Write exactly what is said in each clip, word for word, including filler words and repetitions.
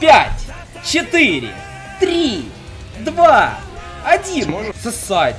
пять, четыре, три, два, один. Сможешь сосать.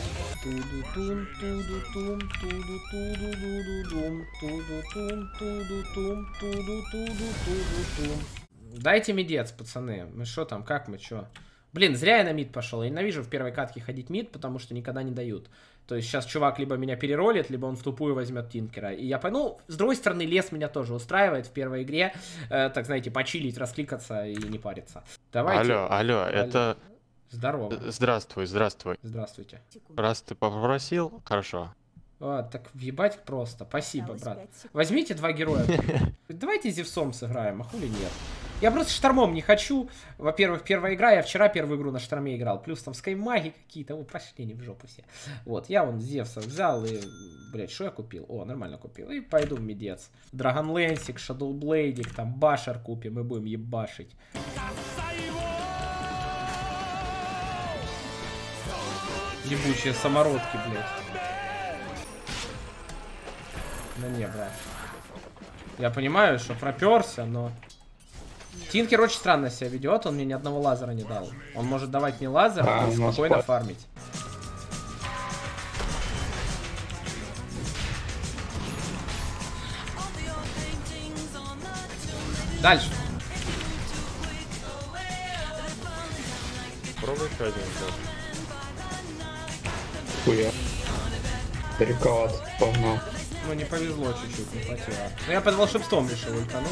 Дайте медец, пацаны. Мы что там, как мы, что? Блин, зря я на мид пошел. Я ненавижу в первой катке ходить мид, потому что никогда не дают. То есть сейчас чувак либо меня переролит, либо он в тупую возьмет Тинкера. И я понял, ну, с другой стороны, лес меня тоже устраивает в первой игре. Э, так, знаете, почилить, раскликаться и не париться. Давайте. Алло, алло, алло. Это... Здорово. Здравствуй, здравствуй. Здравствуйте. Раз ты попросил, хорошо. А, так въебать просто. Спасибо, брат. Возьмите два героя. Давайте Зевсом сыграем, а хули нет. Я просто штормом не хочу. Во-первых, первая игра, я вчера первую игру на шторме играл. Плюс там скаймаги какие-то. О, пошли не в жопу все. Вот, я вон Зевса взял и... Блять, что я купил? О, нормально купил. И пойду в медец. Драгонлэнсик, Шадоублейдик, там Башер купим, мы будем ебашить. Ебучие самородки, блядь. Да не, брат. Я понимаю, что проперся, но... Тинкер очень странно себя ведет, он мне ни одного лазера не дал. Он может давать мне лазер, а спокойно фармить. Дальше. Пробуй еще один. Хуя. Далековато, погнал. Ну не повезло чуть-чуть, не хватило. Но я под волшебством решил ультануть.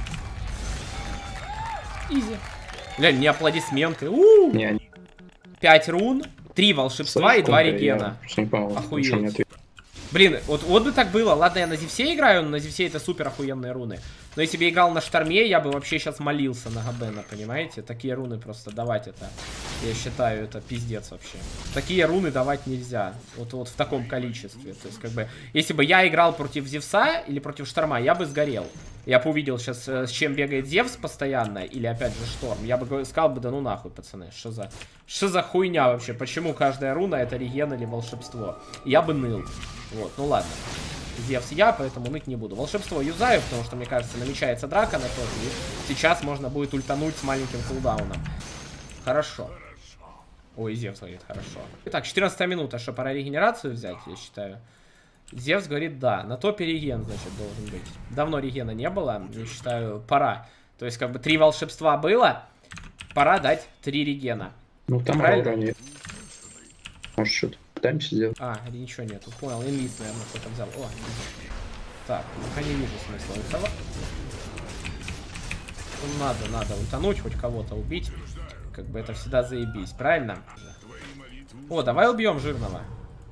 Изи. Бля, не аплодисменты. У-у-у! Не, пять рун, три волшебства и два регена. Охуеть. Блин, вот, вот бы так было. Ладно, я на Зевсе играю, но на Зевсе это супер охуенные руны. Но если бы я играл на шторме, я бы вообще сейчас молился на Габена, понимаете? Такие руны просто давать это, я считаю, это пиздец вообще. Такие руны давать нельзя. Вот, вот в таком количестве. То есть, как бы, если бы я играл против Зевса или против шторма, я бы сгорел. Я бы увидел сейчас, с чем бегает Зевс постоянно, или опять же шторм. Я бы сказал бы, да ну нахуй, пацаны, что за... Что за хуйня вообще? Почему каждая руна это реген или волшебство? Я бы ныл. Вот, ну ладно. Зевс я, поэтому ныть не буду. Волшебство юзаю, потому что, мне кажется, намечается драка на тот, и сейчас можно будет ультануть с маленьким кулдауном. Хорошо. Ой, Зевс говорит, хорошо. Итак, четырнадцатая минута, что пора регенерацию взять, я считаю. Зевс говорит, да, на топе реген, значит, должен быть. Давно регена не было, я считаю, пора. То есть, как бы, три волшебства было, пора дать три регена. Ну, там правильно нет. Может, что-то пытаемся сделать. А, ничего нету, понял, инвиз, наверное, кто-то взял. О, так, пока не вижу смысла ультова. Ну, надо, надо ультануть, хоть кого-то убить. Как бы это всегда заебись, правильно? О, давай убьем жирного.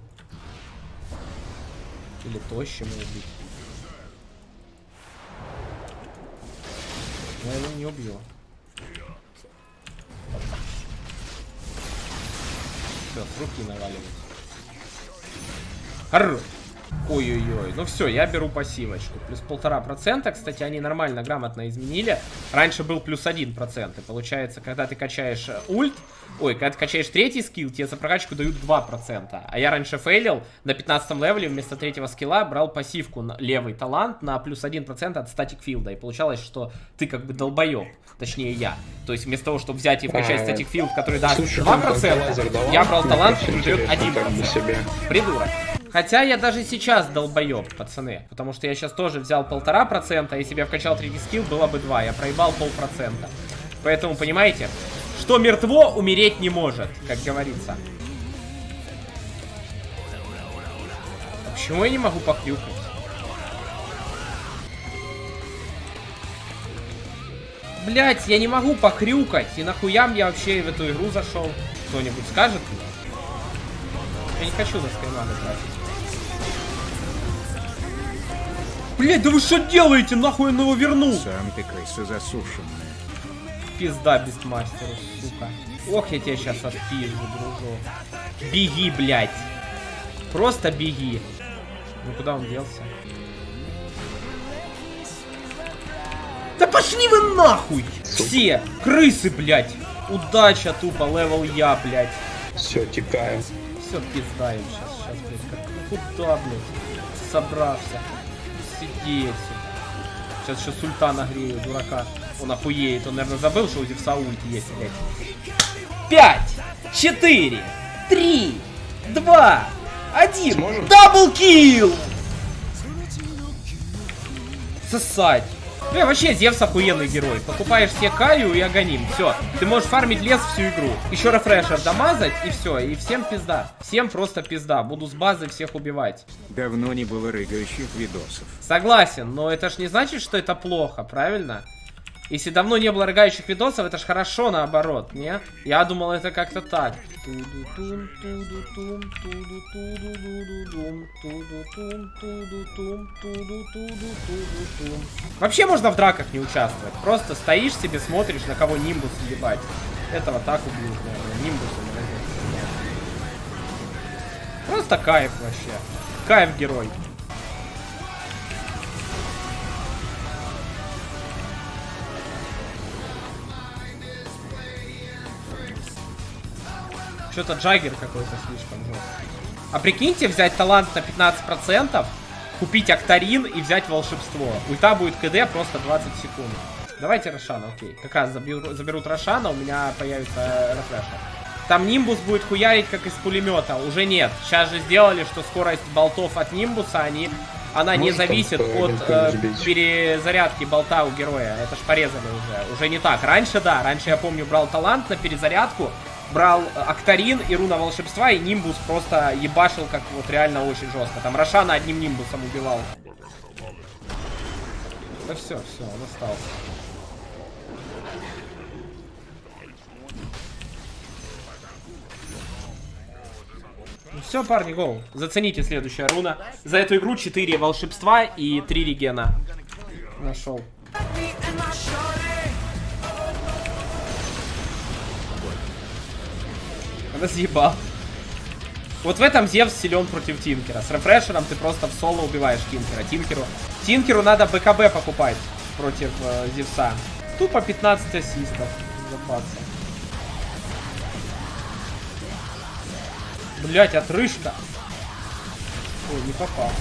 Или тощему убить. Я его не убью. Все, с руки наваливать. Арр! Ой-ой-ой. Ну все, я беру пассивочку. Плюс полтора процента. Кстати, они нормально, грамотно изменили. Раньше был плюс один процент. И получается, когда ты качаешь ульт... Ой, когда ты качаешь третий скилл, тебе за прокачку дают два процента. А я раньше фейлил. На пятнадцатом левеле вместо третьего скилла брал пассивку на левый талант на плюс один процент от статик филда. И получалось, что ты как бы долбоеб. Точнее, я. То есть вместо того, чтобы взять и вкачать статик филд, который даст два процента, я брал талант, который дает один процент. Придурок. Хотя я даже сейчас долбоеб, пацаны. Потому что я сейчас тоже взял полтора процента, а если бы я вкачал третий скилл, было бы два. Я проебал полпроцента. Поэтому, понимаете, что мертво, умереть не может, как говорится. А почему я не могу похрюкать? Блять, я не могу похрюкать. И нахуям я вообще в эту игру зашел? Кто-нибудь скажет мне? Я не хочу на скайманы тратить. Блять, да вы что делаете? Нахуй он его вернул? Сам ты крыса засушенная. Пизда бестмастеру, сука. Ох, я тебя сейчас отпизжу, дружок. Беги, блять. Просто беги. Ну куда он делся? Да пошли вы нахуй! Все! Крысы, блять! Удача тупо, левел я, блять. Все, текаем. Все, пиздаем сейчас, сейчас, блять. Как... Куда, блять? Собрался. Сидеть. Сейчас еще султана грею, дурака. Он охуеет. Он, наверное, забыл, что у Зевса ульт есть, блядь. Пять, четыре, три, два, один. Даблкил! Сосать. Бля, вообще Зевс охуенный герой. Покупаешь себе Каю и Аганим. Все. Ты можешь фармить лес всю игру. Еще рефрешер домазать и все. И всем пизда. Всем просто пизда. Буду с базы всех убивать. Давно не было рыгающих видосов. Согласен, но это ж не значит, что это плохо, правильно? Если давно не было рыгающих видосов, это ж хорошо наоборот, не? Я думал, это как-то так. Вообще можно в драках не участвовать. Просто стоишь себе, смотришь, на кого нимбус ебать. Этого так убьют, наверное. Нимбусом. Просто кайф вообще. Кайф герой. Что-то Джаггер какой-то слишком жесткий. А прикиньте, взять талант на пятнадцать процентов, купить Актарин и взять волшебство. Ульта будет КД просто двадцать секунд. Давайте Рошана, окей. Как раз заберу, заберут Рошана, у меня появится рефрешер. Там Нимбус будет хуярить как из пулемета. Уже нет. Сейчас же сделали, что скорость болтов от Нимбуса, они, она Может, не зависит от э, перезарядки болта у героя. Это ж порезали уже. Уже не так. Раньше, да. Раньше, я помню, брал талант на перезарядку. Брал Актарин и руна волшебства, и Нимбус просто ебашил как вот реально очень жестко. Там Рошана одним Нимбусом убивал. Да все, все, он остался. Ну все, парни, гоу. Зацените следующая руна. За эту игру четыре волшебства и три регена. Нашел. Разъебал. Вот в этом Зевс силен против Тинкера. С рефрешером ты просто в соло убиваешь Тинкера. Тинкеру, Тинкеру надо БКБ покупать против э, Зевса. Тупо пятнадцать ассистов. Запаться. Блять, отрыжка. Ой, не попал.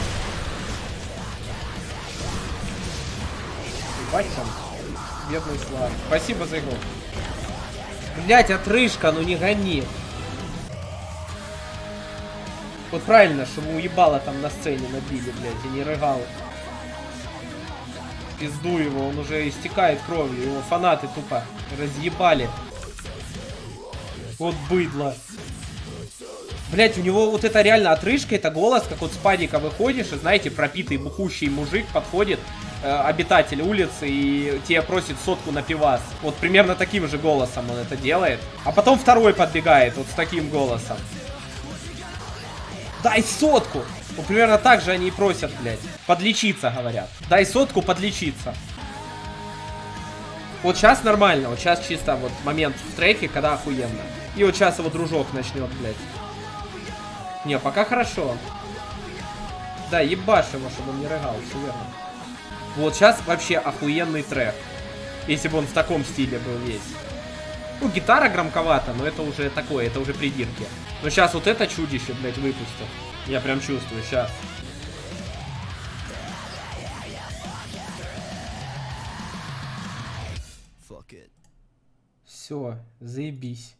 Ебать там. Бедный Слав. Спасибо за игру. Блять, отрыжка, ну не гони. Вот правильно, чтобы уебало там на сцене набили, блять, и не рыгал. Пизду его, он уже истекает кровью, его фанаты тупо разъебали. Вот быдло. Блять, у него вот это реально отрыжка, это голос, как вот с падика выходишь, и знаете, пропитый бухущий мужик подходит, э, обитатель улицы, и тебе просит сотку на пивас. Вот примерно таким же голосом он это делает. А потом второй подбегает вот с таким голосом. Дай сотку! Ну, примерно так же они и просят, блядь. Подлечиться, говорят. Дай сотку, подлечиться. Вот сейчас нормально, вот сейчас чисто вот момент в треке, когда охуенно. И вот сейчас его дружок начнет, блядь. Не, пока хорошо. Да, ебашь его, чтобы он не рыгал, все верно. Вот сейчас вообще охуенный трек. Если бы он в таком стиле был весь. Ну, гитара громковата, но это уже такое, это уже придирки. Но сейчас вот это чудище, блядь, выпустил. Я прям чувствую, сейчас. Все, заебись.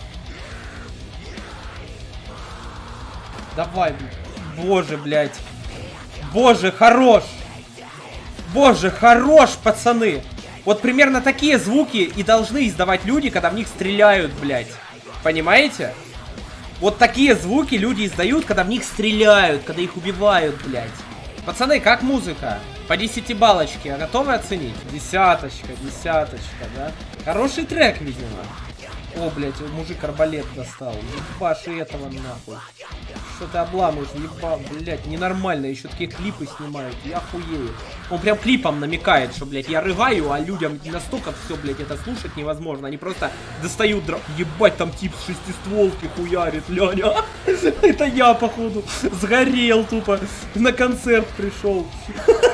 Давай, боже, блядь. Боже, хорош. Боже, хорош, пацаны. Вот примерно такие звуки и должны издавать люди, когда в них стреляют, блядь. Понимаете? Вот такие звуки люди издают, когда в них стреляют, когда их убивают, блядь. Пацаны, как музыка? По десятибаллочке, готовы оценить? Десяточка, десяточка, да? Хороший трек, видимо. О, блядь, мужик арбалет достал. Ебашь и этого нахуй. Что ты обламываешь, ебал, блядь, ненормально. Еще такие клипы снимают, я охуею. Он прям клипом намекает, что, блядь, я рыгаю, а людям настолько все, блядь, это слушать невозможно. Они просто достают дра... Ебать, там тип с шестистволки хуярит, Ляня. Это я, походу, сгорел тупо. На концерт пришел.